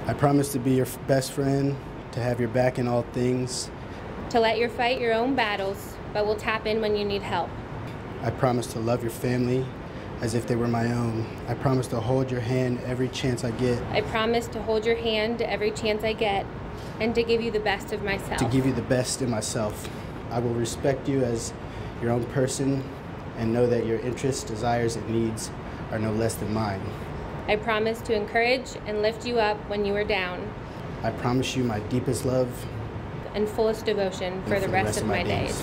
I promise to be your best friend, to have your back in all things. To let you fight your own battles, but will tap in when you need help. I promise to love your family as if they were my own. I promise to hold your hand every chance I get. I promise to hold your hand every chance I get and to give you the best of myself. To give you the best in myself. I will respect you as your own person and know that your interests, desires, and needs are no less than mine. I promise to encourage and lift you up when you are down. I promise you my deepest love and fullest devotion for the rest of my days.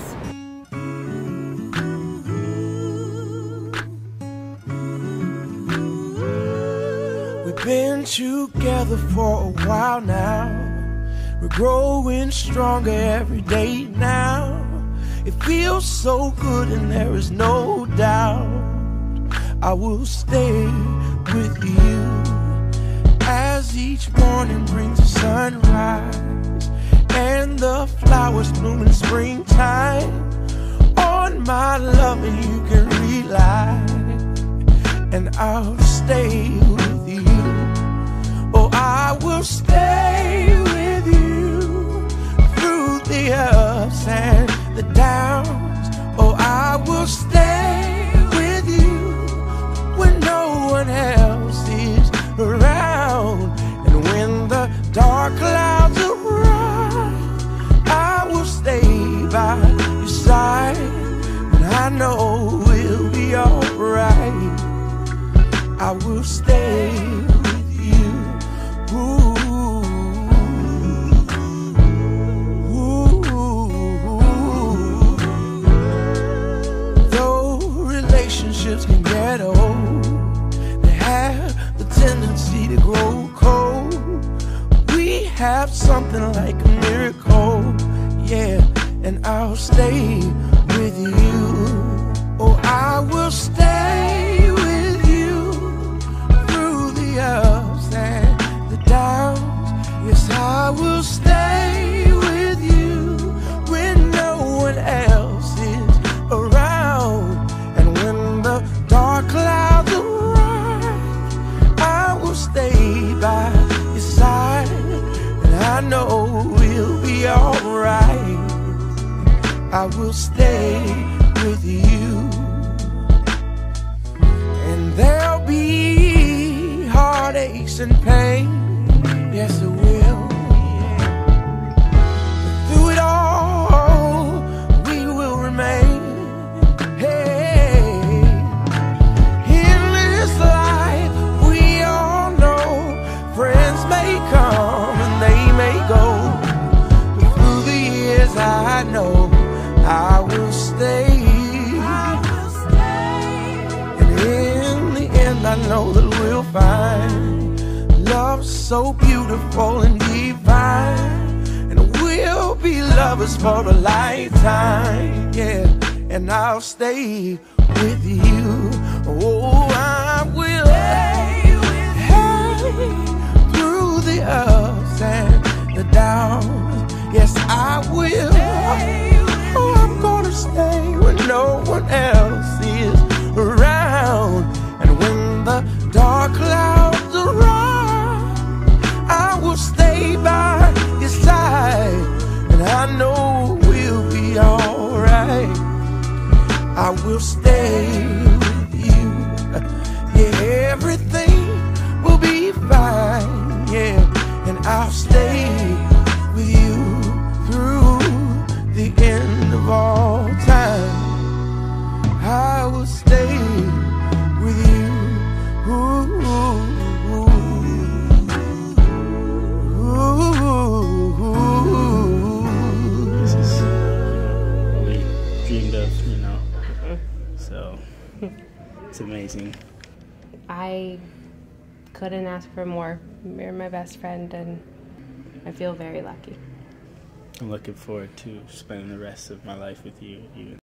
We've been together for a while now. We're growing stronger every day now. It feels so good and there is no doubt I will stay with you as each morning brings the sunrise and the flowers bloom in springtime. On my love and you can rely, and I'll stay with you. Oh, I will stay with you through the ups and the downs. Oh, I will stay with you when no one else is around. And when the dark clouds arise, I will stay by your side, and I know we'll be alright. I will stay with you. Ooh. Though relationships can get old, they have the tendency to grow cold. We have something like a miracle, yeah, and I'll stay with you. Oh, I will stay with you through the ups and the downs. Yes, I will stay with you when no one else is around. And when the dark clouds arise, I will stay by your side, and I know we'll be alright. I will stay with you. And there'll be heartaches and pain, yes it will, but through it all we will remain. Hey, in this life we all know friends may come and they may go, but through the years I know I will stay. And in the end I know that we'll find love so beautiful and divine, and we'll be lovers for a lifetime, yeah. And I'll stay with you. Oh, I will stay through the ups and the downs. Yes, I will. Oh, I'm gonna stay when no one else is around. And when the dark clouds arise, I will stay by your side, and I know we'll be alright. I will stay with you. Yeah, everything will be fine, yeah. And I'll stay with you through the end of all time. I will stay with you. Ooh, ooh, ooh. This is what we dreamed of, you know. So it's amazing. I couldn't ask for more. You're my best friend, and I feel very lucky. I'm looking forward to spending the rest of my life with you.